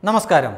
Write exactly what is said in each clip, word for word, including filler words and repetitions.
നമസ്കാരം.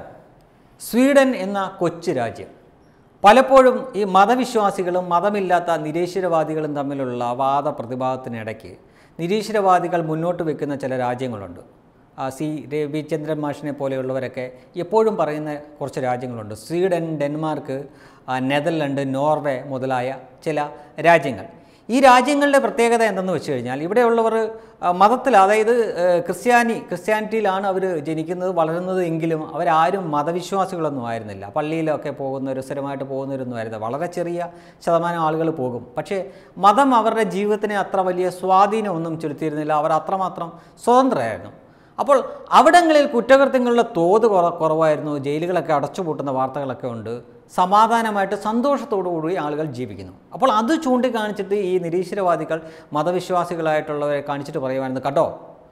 സ്വീഡൻ എന്ന കൊച്ചു രാജ്യം പലപ്പോഴും ഈ മതവിശ്വാസികളും മതമില്ലാത്ത നിരീശ്വരവാദികളും തമ്മിലുള്ള വാദപ്രതിവാദത്തിനിടയ്ക്ക് നിരീശ്വരവാദികൾ മുന്നോട്ട് വെക്കുന്ന ചില രാജ്യങ്ങളുണ്ട്. സി രവിചന്ദ്രൻ മാഷിനെ പോലെയുള്ളവരൊക്കെ എപ്പോഴും പറയുന്ന കുറച്ച് രാജ്യങ്ങളുണ്ട്. സ്വീഡൻ, ഡെൻമാർക്ക്, നെതർലൻഡ്, നോർവേ മുതലായ ചില രാജ്യങ്ങൾ. ഈ രാജ്യങ്ങളുടെ പ്രത്യേകത എന്തെന്ന് വെച്ച് കഴിഞ്ഞാൽ ഇവിടെയുള്ളവർ മതത്തിൽ, അതായത് ക്രിസ്ത്യാനി ക്രിസ്ത്യാനിറ്റിയിലാണ് അവർ ജനിക്കുന്നത് വളരുന്നത് എങ്കിലും അവരാരും മതവിശ്വാസികളൊന്നും ആയിരുന്നില്ല. പള്ളിയിലൊക്കെ പോകുന്നവർ, സ്ഥിരമായിട്ട് പോകുന്നവരൊന്നും ആയിരുന്നു. വളരെ ചെറിയ ശതമാനം ആളുകൾ പോകും. പക്ഷേ മതം അവരുടെ ജീവിതത്തിന് അത്ര വലിയ സ്വാധീനമൊന്നും ചെലുത്തിയിരുന്നില്ല. അവർ അത്രമാത്രം സ്വതന്ത്രരായിരുന്നു. അപ്പോൾ അവിടങ്ങളിൽ കുറ്റകൃത്യങ്ങളുടെ തോത് കുറ കുറവായിരുന്നു ജയിലുകളൊക്കെ അടച്ചുപൂട്ടുന്ന വാർത്തകളൊക്കെ ഉണ്ട്. സമാധാനമായിട്ട് സന്തോഷത്തോടുകൂടി ആളുകൾ ജീവിക്കുന്നു. അപ്പോൾ അത് ചൂണ്ടിക്കാണിച്ചിട്ട് ഈ നിരീശ്വരവാദികൾ മതവിശ്വാസികളായിട്ടുള്ളവരെ കാണിച്ചിട്ട് പറയുമായിരുന്നു, കേട്ടോ,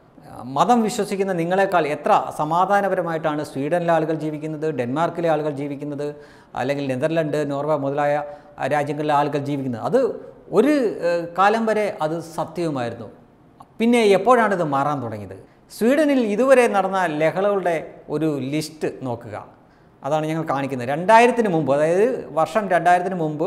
മതം വിശ്വസിക്കുന്ന നിങ്ങളെക്കാൾ എത്ര സമാധാനപരമായിട്ടാണ് സ്വീഡനിലെ ആളുകൾ ജീവിക്കുന്നത്, ഡെൻമാർക്കിലെ ആളുകൾ ജീവിക്കുന്നത്, അല്ലെങ്കിൽ നെതർലൻഡ്, നോർവേ മുതലായ രാജ്യങ്ങളിലെ ആളുകൾ ജീവിക്കുന്നത്. അത് ഒരു കാലം വരെ അത് സത്യവുമായിരുന്നു. പിന്നെ എപ്പോഴാണിത് മാറാൻ തുടങ്ങിയത്? സ്വീഡനിൽ ഇതുവരെ നടന്ന ലഹളകളുടെ ഒരു ലിസ്റ്റ് നോക്കുക. അതാണ് ഞങ്ങൾ കാണിക്കുന്നത്. രണ്ടായിരത്തിന് മുമ്പ്, അതായത് വർഷം രണ്ടായിരത്തിന് മുമ്പ്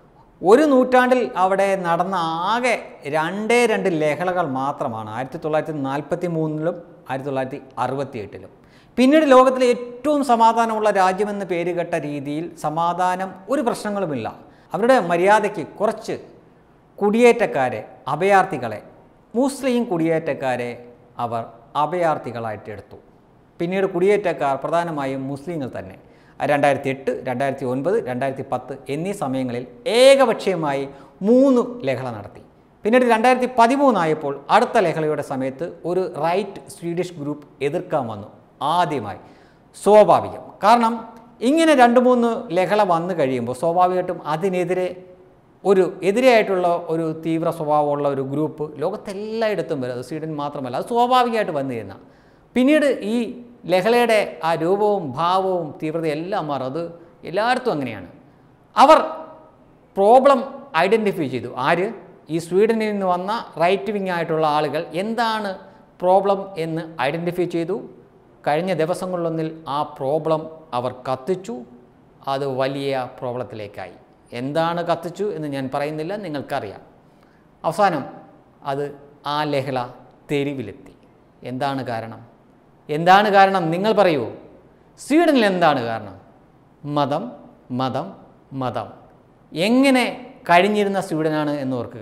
ഒരു നൂറ്റാണ്ടിൽ അവിടെ നടന്ന ആകെ രണ്ടേ രണ്ട് ലഹളകൾ മാത്രമാണ്. ആയിരത്തി തൊള്ളായിരത്തി നാൽപ്പത്തി മൂന്നിലും ആയിരത്തി തൊള്ളായിരത്തി അറുപത്തി എട്ടിലും. പിന്നീട് ലോകത്തിലെ ഏറ്റവും സമാധാനമുള്ള രാജ്യമെന്ന് പേരുകെട്ട രീതിയിൽ സമാധാനം, ഒരു പ്രശ്നങ്ങളുമില്ല. അവരുടെ മര്യാദയ്ക്ക് കുറച്ച് കുടിയേറ്റക്കാരെ, അഭയാർത്ഥികളെ, മുസ്ലിം കുടിയേറ്റക്കാരെ അവർ അഭയാർത്ഥികളായിട്ട് എടുത്തു. പിന്നീട് കുടിയേറ്റക്കാർ പ്രധാനമായും മുസ്ലിങ്ങൾ തന്നെ. രണ്ടായിരത്തി എട്ട് രണ്ടായിരത്തി ഒൻപത് രണ്ടായിരത്തി പത്ത് എന്നീ സമയങ്ങളിൽ ഏകപക്ഷീയമായി മൂന്ന് ലഹള നടത്തി. പിന്നീട് രണ്ടായിരത്തി പതിമൂന്നായപ്പോൾ അടുത്ത ലഹളയുടെ സമയത്ത് ഒരു റൈറ്റ് സ്വീഡിഷ് ഗ്രൂപ്പ് എതിർക്കാൻ വന്നു. ആദ്യമായി സ്വാഭാവികം. കാരണം ഇങ്ങനെ രണ്ട് മൂന്ന് ലഹള വന്നു കഴിയുമ്പോൾ സ്വാഭാവികമായിട്ടും അതിനെതിരെ ഒരു എതിരെയായിട്ടുള്ള ഒരു തീവ്ര സ്വഭാവമുള്ള ഒരു ഗ്രൂപ്പ് ലോകത്തെല്ലായിടത്തും വരും. അത് സ്വീഡൻ മാത്രമല്ല, അത് സ്വാഭാവികമായിട്ട് വന്നു തരുന്ന. പിന്നീട് ഈ ലഹളയുടെ ആ രൂപവും ഭാവവും തീവ്രതയും എല്ലാം മാറും. അത് എല്ലായിടത്തും അങ്ങനെയാണ്. അവർ പ്രോബ്ലം ഐഡൻറ്റിഫൈ ചെയ്തു. ആര്? ഈ സ്വീഡനിൽ നിന്ന് വന്ന റൈറ്റ് വിങ് ആയിട്ടുള്ള ആളുകൾ എന്താണ് പ്രോബ്ലം എന്ന് ഐഡൻറ്റിഫൈ ചെയ്തു. കഴിഞ്ഞ ദിവസങ്ങളിലൊന്നിൽ ആ പ്രോബ്ലം അവർ കത്തിച്ചു. അത് വലിയ പ്രോബ്ലത്തിലേക്കായി. എന്താണ് കത്തിച്ചു എന്ന് ഞാൻ പറയുന്നില്ല, നിങ്ങൾക്കറിയാം. അവസാനം അത് ആ ലഹള തെരുവിലെത്തി. എന്താണ് കാരണം? എന്താണ് കാരണം നിങ്ങൾ പറയൂ. സ്വീഡനിൽ എന്താണ് കാരണം? മതം, മതം, മതം. എങ്ങനെ കഴിഞ്ഞിരുന്ന സ്വീഡനാണ് എന്ന് ഓർക്കുക.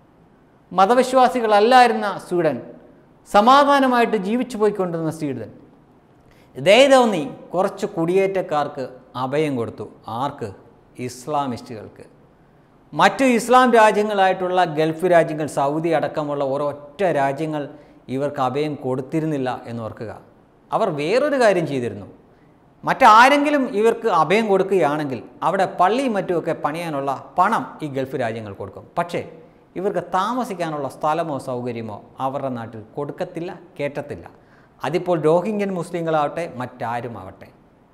മതവിശ്വാസികളല്ലായിരുന്ന സ്വീഡൻ, സമാധാനമായിട്ട് ജീവിച്ചു പോയിക്കൊണ്ടിരുന്ന സ്വീഡൻ, ദയതോന്നി കുറച്ച് കുടിയേറ്റക്കാർക്ക് അഭയം കൊടുത്തു. ആർക്ക്? ഇസ്ലാമിസ്റ്റുകൾക്ക്. മറ്റ് ഇസ്ലാം രാജ്യങ്ങളായിട്ടുള്ള ഗൾഫ് രാജ്യങ്ങൾ, സൗദി അടക്കമുള്ള ഒരൊറ്റ രാജ്യങ്ങൾ ഇവർക്ക് അഭയം കൊടുത്തിരുന്നില്ല എന്നോർക്കുക. അവർ വേറൊരു കാര്യം ചെയ്തിരുന്നു. മറ്റാരെങ്കിലും ഇവർക്ക് അഭയം കൊടുക്കുകയാണെങ്കിൽ അവിടെ പള്ളിയും മറ്റുമൊക്കെ പണിയാനുള്ള പണം ഈ ഗൾഫ് രാജ്യങ്ങൾ കൊടുക്കും. പക്ഷേ ഇവർക്ക് താമസിക്കാനുള്ള സ്ഥലമോ സൗകര്യമോ അവരുടെ നാട്ടിൽ കൊടുക്കത്തില്ല, കേട്ടത്തില്ല. അതിപ്പോൾ റോഹിംഗ്യൻ മുസ്ലിങ്ങളാവട്ടെ മറ്റാരുമാവട്ടെ.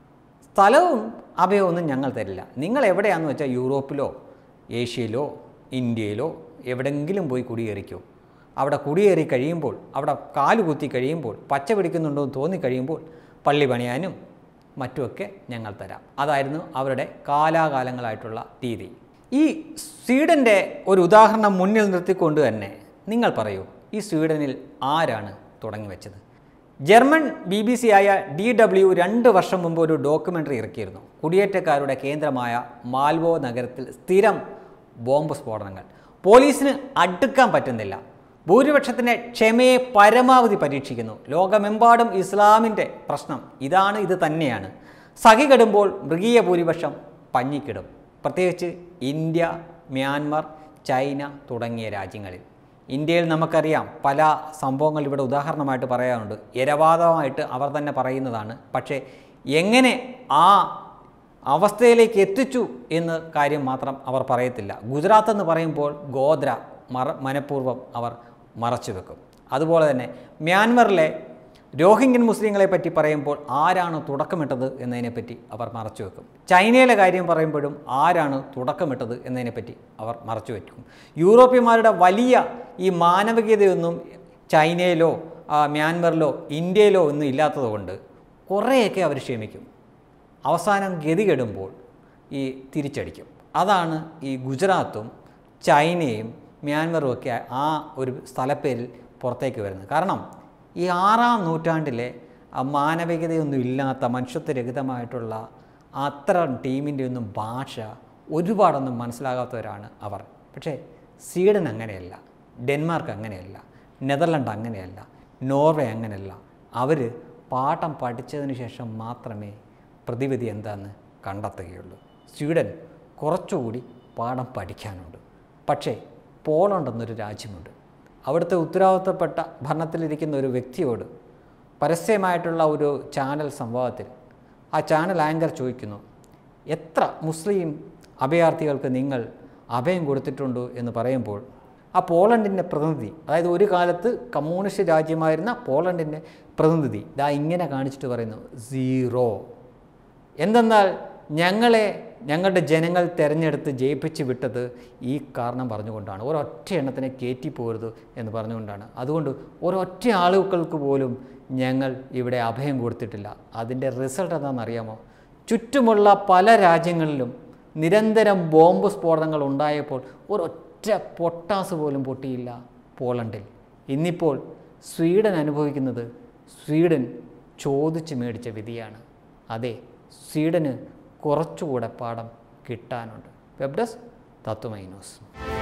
സ്ഥലവും അഭയമൊന്നും ഞങ്ങൾ തരില്ല. നിങ്ങൾ എവിടെയാണെന്ന് വെച്ചാൽ യൂറോപ്പിലോ ഏഷ്യയിലോ ഇന്ത്യയിലോ എവിടെയെങ്കിലും പോയി കുടിയേറിക്കോ. അവിടെ കുടിയേറി കഴിയുമ്പോൾ, അവിടെ കാലുകുത്തി കഴിയുമ്പോൾ, പച്ച പിടിക്കുന്നുണ്ടോ എന്ന് തോന്നിക്കഴിയുമ്പോൾ പള്ളി പണിയാനും മറ്റുമൊക്കെ ഞങ്ങൾ തരാം. അതായിരുന്നു അവരുടെ കാലാകാലങ്ങളായിട്ടുള്ള രീതി. ഈ സ്വീഡൻ്റെ ഒരു ഉദാഹരണം മുന്നിൽ നിർത്തിക്കൊണ്ട് തന്നെ നിങ്ങൾ പറയൂ, ഈ സ്വീഡനിൽ ആരാണ് തുടങ്ങി വെച്ചത്? ജർമ്മൻ ബി ബി സി ആയ ഡി ഡബ്ല്യു രണ്ട് വർഷം മുമ്പ് ഒരു ഡോക്യുമെൻ്ററി ഇറക്കിയിരുന്നു. കുടിയേറ്റക്കാരുടെ കേന്ദ്രമായ മാൽവോ നഗരത്തിൽ സ്ഥിരം ബോംബ് സ്ഫോടനങ്ങൾ. പോലീസിന് അടുക്കാൻ പറ്റുന്നില്ല. ഭൂരിപക്ഷത്തിൻ്റെ ക്ഷമയെ പരമാവധി പരീക്ഷിക്കുന്നു. ലോകമെമ്പാടും ഇസ്ലാമിൻ്റെ പ്രശ്നം ഇതാണ്, ഇത് തന്നെയാണ്. സഖി കെടുമ്പോൾ മൃഗീയ ഭൂരിപക്ഷം പഞ്ഞിക്കിടും. പ്രത്യേകിച്ച് ഇന്ത്യ, മ്യാൻമർ, ചൈന തുടങ്ങിയ രാജ്യങ്ങളിൽ. ഇന്ത്യയിൽ നമുക്കറിയാം പല സംഭവങ്ങൾ ഇവിടെ ഉദാഹരണമായിട്ട് പറയാറുണ്ട്. ഇരവാദമായിട്ട് അവർ തന്നെ പറയുന്നതാണ്. പക്ഷേ എങ്ങനെ ആ അവസ്ഥയിലേക്ക് എത്തിച്ചു എന്ന് കാര്യം മാത്രം അവർ പറയത്തില്ല. ഗുജറാത്ത് എന്ന് പറയുമ്പോൾ ഗോദ്ര മറ മനഃപൂർവ്വം അവർ മറച്ചു വെക്കും. അതുപോലെ തന്നെ മ്യാൻമറിലെ രോഹിംഗ്യൻ മുസ്ലിങ്ങളെ പറ്റി പറയുമ്പോൾ ആരാണ് തുടക്കമിട്ടത് എന്നതിനെപ്പറ്റി അവർ മറച്ചു വെക്കും. ചൈനയിലെ കാര്യം പറയുമ്പോഴും ആരാണ് തുടക്കമിട്ടത് എന്നതിനെപ്പറ്റി അവർ മറച്ചു വയ്ക്കും. യൂറോപ്യന്മാരുടെ വലിയ ഈ മാനവികതയൊന്നും ചൈനയിലോ മ്യാൻമറിലോ ഇന്ത്യയിലോ ഒന്നും ഇല്ലാത്തതുകൊണ്ട് കുറേയൊക്കെ അവർ ക്ഷമിക്കും. അവസാനം ഗതികെടുമ്പോൾ ഈ തിരിച്ചടിക്കും. അതാണ് ഈ ഗുജറാത്തും ചൈനയും മ്യാൻമറും ഒക്കെ ആ ഒരു സ്ഥലപ്പേരിൽ പുറത്തേക്ക് വരുന്നത്. കാരണം ഈ ആറാം നൂറ്റാണ്ടിലെ മാനവികതയൊന്നും ഇല്ലാത്ത മനുഷ്യത്വരഹിതമായിട്ടുള്ള അത്തരം ടീമിൻ്റെ ഒന്നും ഭാഷ ഒരുപാടൊന്നും മനസ്സിലാകാത്തവരാണ് അവർ. പക്ഷേ സ്വീഡൻ അങ്ങനെയല്ല, ഡെൻമാർക്ക് അങ്ങനെയല്ല, നെതർലൻഡ് അങ്ങനെയല്ല, നോർവേ അങ്ങനെയല്ല. അവർ പാഠം പഠിച്ചതിന് ശേഷം മാത്രമേ പ്രതിവിധി എന്താണെന്ന് കണ്ടെത്തുകയുള്ളൂ. സ്വീഡൻ കുറച്ചുകൂടി പാഠം പഠിക്കാനുണ്ട്. പക്ഷേ പോളണ്ട് എന്നൊരു രാജ്യമുണ്ട്. അവിടുത്തെ ഉത്തരവാദിത്തപ്പെട്ട ഭരണത്തിലിരിക്കുന്ന ഒരു വ്യക്തിയോട് പരസ്യമായിട്ടുള്ള ഒരു ചാനൽ സംവാദത്തിൽ ആ ചാനൽ ആങ്കർ ചോദിക്കുന്നു, എത്ര മുസ്ലിം അഭയാർത്ഥികൾക്ക് നിങ്ങൾ അഭയം കൊടുത്തിട്ടുണ്ട് എന്ന് പറയുമ്പോൾ ആ പോളണ്ടിൻ്റെ പ്രതിനിധി, അതായത് ഒരു കാലത്ത് കമ്മ്യൂണിസ്റ്റ് രാജ്യമായിരുന്ന പോളണ്ടിൻ്റെ പ്രതിനിധി ഇതാ ഇങ്ങനെ കാണിച്ചിട്ട് പറയുന്നു, സീറോ. എന്തെന്നാൽ ഞങ്ങളെ ഞങ്ങളുടെ ജനങ്ങൾ തിരഞ്ഞെടുത്ത് ജയിപ്പിച്ച് വിട്ടത് ഈ കാരണം പറഞ്ഞുകൊണ്ടാണ്, ഒരൊറ്റ എണ്ണത്തിനെ കയറ്റി പോരുത് എന്ന് പറഞ്ഞുകൊണ്ടാണ്. അതുകൊണ്ട് ഒരൊറ്റ ആളുകൾക്ക് പോലും ഞങ്ങൾ ഇവിടെ അഭയം കൊടുത്തിട്ടില്ല. അതിൻ്റെ റിസൾട്ട് എന്താണെന്നറിയാമോ? ചുറ്റുമുള്ള പല രാജ്യങ്ങളിലും നിരന്തരം ബോംബ് സ്ഫോടനങ്ങൾ ഉണ്ടായപ്പോൾ ഒരൊറ്റ പൊട്ടാസ് പോലും പൊട്ടിയില്ല പോളണ്ടിൽ. ഇന്നിപ്പോൾ സ്വീഡൻ അനുഭവിക്കുന്നത് സ്വീഡൻ ചോദിച്ച് മേടിച്ച വിധിയാണ്. അതെ, സ്വീഡന് കുറച്ചുകൂടെ പാഠം കിട്ടാനുണ്ട്. Web desk Tatwamayi news.